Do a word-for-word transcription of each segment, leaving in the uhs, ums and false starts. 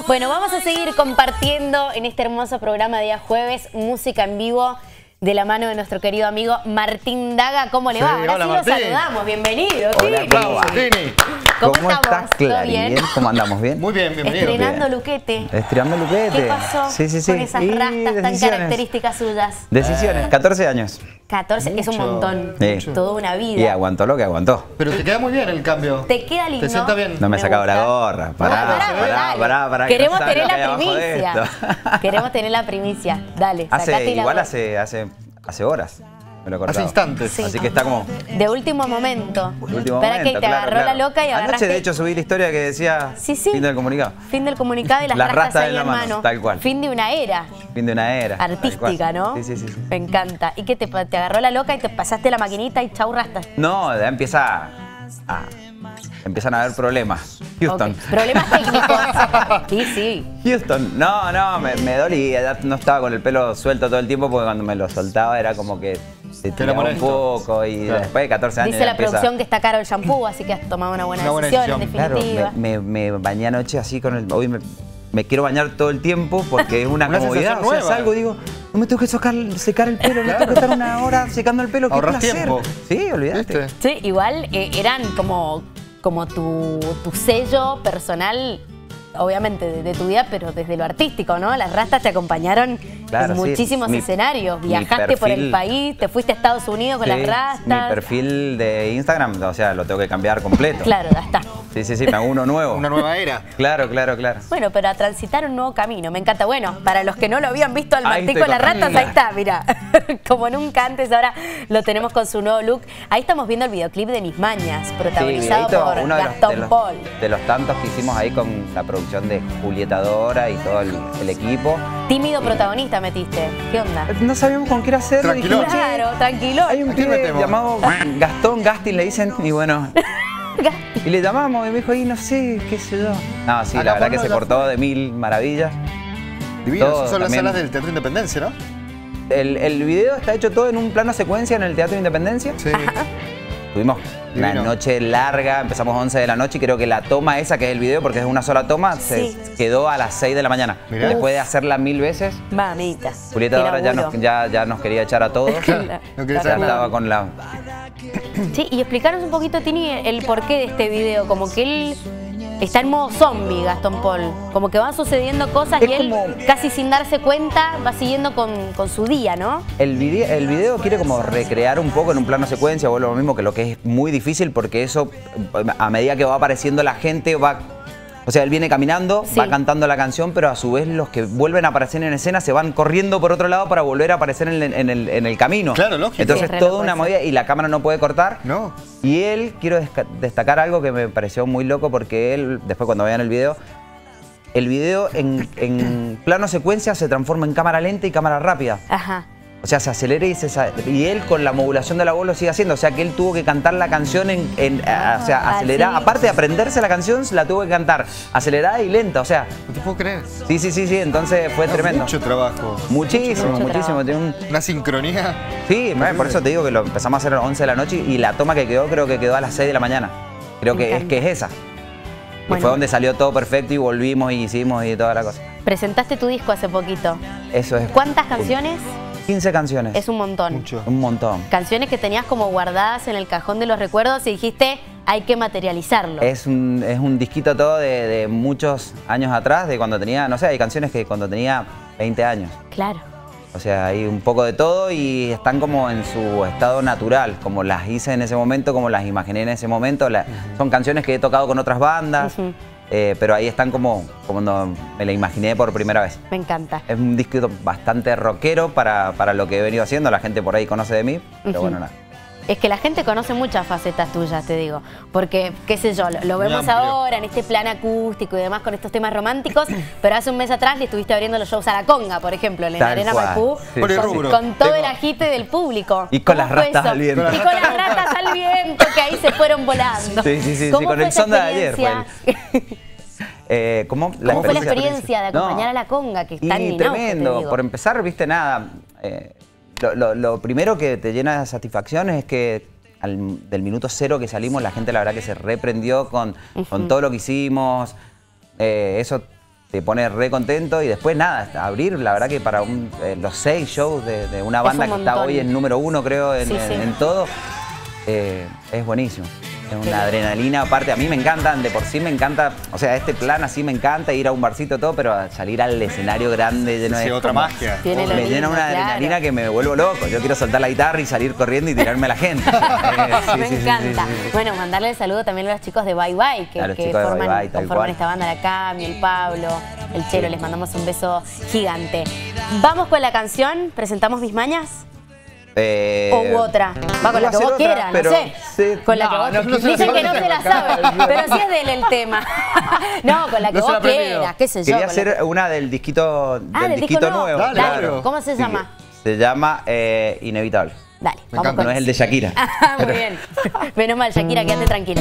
Bueno, vamos a seguir compartiendo en este hermoso programa de día jueves música en vivo de la mano de nuestro querido amigo Martín Daga. ¿Cómo le va? Sí, Ahora hola, sí Martín. lo saludamos. Bienvenido. Hola, Tini. ¿cómo va? Tini. ¿Cómo, ¿Cómo estamos? estás, ¿Todo Clarín? bien? ¿Cómo andamos? ¿Bien? Muy bien, bienvenido. Estrenando Bien. luquete. Estrenando luquete. ¿Qué pasó Sí, sí, sí. con esas Y rastas tan decisiones. características suyas? Decisiones, catorce años. catorce, es un Mucho, montón. mucho. Toda una Y vida. aguantó lo que aguantó. Pero te queda muy bien el cambio. Te queda lindo. Te sienta bien. No me he sacado la gusta. gorra. Pará, Ah, pará, pará, dale. pará, pará, que Queremos no sabes tener lo que hay la abajo de primicia. esto. Queremos tener la primicia. Dale, sacate Hace, la igual gorra. hace, hace, hace horas me lo he cortado. Hace instantes. Sí. Así que está como De último momento. de último Para momento, que te claro, agarró claro. la loca y Anoche, agarraste... de hecho, subí la historia que decía Sí, sí. fin del comunicado. Fin del comunicado y las, Las rastas rastas ahí en la en mano, mano. tal cual. Fin de una era Fin de una era. tal artística, cual. ¿no? Sí, sí, sí, sí. Me encanta. ¿Y qué te, te agarró la loca y te pasaste la maquinita y chau rastas? No, ya empieza a... Empiezan a haber problemas. Houston. Ok. Problemas técnicos. Sí, sí. Houston, no, no, me, me dolía, ya no estaba con el pelo suelto todo el tiempo porque cuando me lo soltaba era como que se era tiraba un molesto. poco y Claro. después de catorce años Dice ya la empieza- producción que está caro el shampoo, así que has tomado una buena Una buena decisión, en decisión. definitiva. Claro, me, me, me bañé anoche así con el... Hoy me, me quiero bañar todo el tiempo porque es una, Una comodidad. sensación O sea, nueva. salgo y digo, no me tengo que secar, secar el pelo, no tengo que estar una hora secando el pelo, qué Ahorras placer. tiempo. Sí, olvídate. ¿Viste? Sí, igual eh, eran como, como tu, tu sello personal, obviamente de, de tu vida, pero desde lo artístico, ¿no? Las rastas te acompañaron Claro, en sí. muchísimos Mi- escenarios. mi Viajaste por el perfil- país, te fuiste a Estados Unidos con Sí, las rastas. mi perfil de Instagram, o sea, lo tengo que cambiar completo. Claro, ya está. Sí, sí, sí, me hago uno nuevo. Una nueva era. Claro, claro, claro. Bueno, pero a transitar un nuevo camino, me encanta. Bueno, para los que no lo habían visto al Ahí Martín estoy con las con- ratas, ahí está, mira. Como nunca antes, ahora lo tenemos con su nuevo look. Ahí estamos viendo el videoclip de Mis Mañas, protagonizado Sí, videíto, por uno de los, Gastón de los- Paul. de los tantos que hicimos ahí con la producción de Julieta Dora y todo el, el equipo. Tímido protagonista metiste. ¿Qué onda? No sabíamos con qué era hacerlo. Tranquilón. dijimos, "Che, Claro, tranquilo. hay un ¿A quién pibe metemos? llamado Gastón Gastin, le dicen, y bueno. Y le llamamos y me dijo, y no sé, qué sé yo. No, sí, Acá la verdad por que lo se de la- portó de mil maravillas. Divino. Todo, Esas son las también. salas del Teatro Independencia, ¿no? El, el video está hecho todo en un plano secuencia en el Teatro Independencia. Sí. Tuvimos una Divino. noche larga, empezamos once de la noche y creo que la toma esa, que es el video, porque es una sola toma, Sí. se quedó a las seis de la mañana. Mirá. Después de hacerla mil veces, Mamita. Julieta Qué Dora ya laburo. nos, ya, ya nos quería echar a todos. Claro. No quería Ya saber nada. estaba con la... Sí, y explicaros un poquito, Tini, el porqué de este video. Como que él está en modo zombie, Gastón Paul. Como que van sucediendo cosas Es y él, como- casi sin darse cuenta, va siguiendo con, con su día, ¿no? El video, el video quiere como recrear un poco en un plano secuencia, vuelvo a lo mismo, que lo que es muy difícil porque eso, a medida que va apareciendo la gente, va... O sea, él viene caminando, Sí. va cantando la canción, pero a su vez los que vuelven a aparecer en escena se van corriendo por otro lado para volver a aparecer en el, en el- en el camino. Claro, lógico. Entonces Sí, re toda loco una eso. movida y la cámara no puede cortar. No. Y él, quiero desca- destacar algo que me pareció muy loco porque él, después cuando vean el video, el video en, en plano secuencia se transforma en cámara lenta y cámara rápida. Ajá. O sea, se acelera y se sa- y él con la modulación de la voz lo sigue haciendo. O sea, que él tuvo que cantar la canción en, en- a- o sea, Ah, acelerada. sí. Aparte de aprenderse la canción, la tuvo que cantar acelerada y lenta. O sea, No te puedo creer. sí, sí, sí, sí. Entonces fue tremendo. Mucho trabajo. Muchísimo, Mucho muchísimo. trabajo. Tiene un- Una sincronía. Sí, por eso te digo que lo empezamos a hacer a las once de la noche y la toma que quedó creo que quedó a las seis de la mañana. Creo Me que es encanta. que es esa. Y Bueno. fue donde salió todo perfecto y volvimos y hicimos y toda la cosa. Presentaste tu disco hace poquito. Eso es. ¿Cuántas canciones? quince canciones. Es un montón. Mucho. Un montón. Canciones que tenías como guardadas en el cajón de los recuerdos y dijiste, hay que materializarlo. Es un, es un disquito todo de, de muchos años atrás, de cuando tenía, no sé, hay canciones que cuando tenía veinte años. Claro. O sea, hay un poco de todo y están como en su estado natural, como las hice en ese momento, como las imaginé en ese momento. La- Son canciones que he tocado con otras bandas, Ujú. eh, pero ahí están como, como cuando me la imaginé por primera vez. Me encanta. Es un disco bastante rockero para, para lo que he venido haciendo, la gente por ahí conoce de mí, pero Ujú. bueno, nada. Es que la gente conoce muchas facetas tuyas, te digo. Porque, qué sé yo, lo, lo Muy vemos amplio. ahora en este plan acústico y demás con estos temas románticos, pero hace un mes atrás le estuviste abriendo los shows a La Conga, por ejemplo, en la Tal Arena cual. Maipú, Sí, Por el sí, con, sí. rubro. con todo Tengo- el agite del público. Y con ¿Cómo las fue ratas eso? al viento. Y con las ratas al viento, que ahí se fueron volando. Sí, sí, sí, sí, ¿Cómo con fue el esa sonda de ayer fue experiencia? Eh, ¿Cómo, ¿Cómo fue la experiencia de acompañar a La Conga, que está y en Ninauque, te tremendo. digo? Por empezar, viste, nada. eh, lo, lo- lo primero que te llena de satisfacción es que al- del minuto cero que salimos, la gente la verdad que se reprendió con, con todo lo que hicimos. Eh, eso te pone re contento y después nada, abrir, la verdad que para un, eh, los seis shows de, de una banda un que está montón. hoy en número uno, creo, en, Sí, en- sí. en todo, eh, es buenísimo. Es Qué una lindo. adrenalina, aparte a mí me encantan, de por sí me encanta, o sea, este plan así me encanta, ir a un barcito todo, pero salir al escenario grande lleno de... Sí, otra como- magia. Tiene lo me lindo, llena una claro. adrenalina que me vuelvo loco. Yo quiero soltar la guitarra y salir corriendo y tirarme a la gente. Eh, sí, Me sí, sí, encanta. sí, sí, sí. Bueno, mandarle el saludo también a los chicos de Bye Bye, que, A los que chicos de forman, Bye Bye, tal conforman cual. esta banda, la Cami, el Pablo, el Chelo. Les mandamos un beso gigante. Vamos con la canción, presentamos Mis Mañas. Eh, O u otra. Va con iba la a que ser vos otra, quieras, pero no sé. sí. Con la No, que vos no, no se la Dicen que no sabe. se la sabe, pero sí es de él el tema. No, con la que No se la vos ha aprendido. quieras, qué sé yo. Quería con la hacer que- una del disquito, Ah, del del disco disquito nuevo. nuevo. Dale, Dale, claro. ¿cómo se Sí, llama? Se llama eh, Inevitable. Dale, Me vamos encanta. con No es el de Shakira. Ah, muy bien. Menos mal, Shakira, quédate tranquila.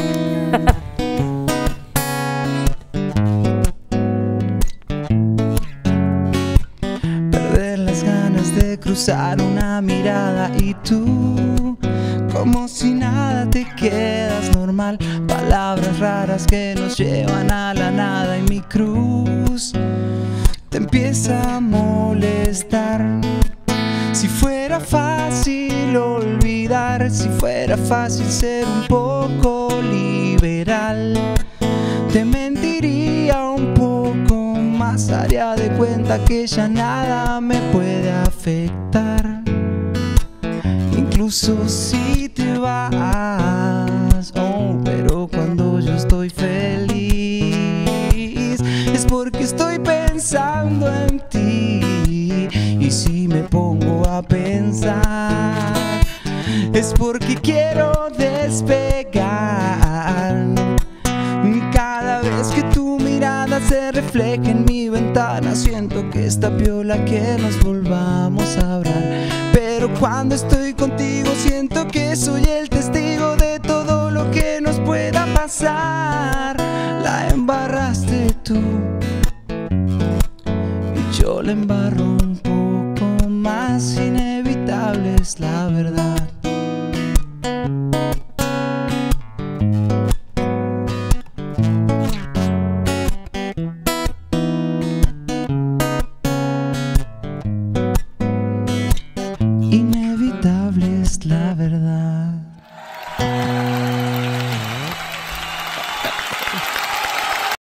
Perder las ganas de cruzar una mirada y tú, como si nada te quedas normal. Palabras raras que nos llevan a la nada y mi cruz te empieza a molestar. Si fuera fácil olvidar, si fuera fácil ser un poco liberal, te mentiría un poco más, haría de cuenta que ya nada me puede afectar. Incluso si te vas, oh, pero cuando yo estoy feliz es porque estoy pensando en ti. Y si me pongo a pensar es porque quiero despegar. Cada vez que tu mirada se refleja en mi ventana, siento que está piola que nos volvamos a hablar. Pero cuando estoy contigo siento que soy el testigo de todo lo que nos pueda pasar. La embarraste tú y yo la embarro un poco más. Inevitable es la verdad.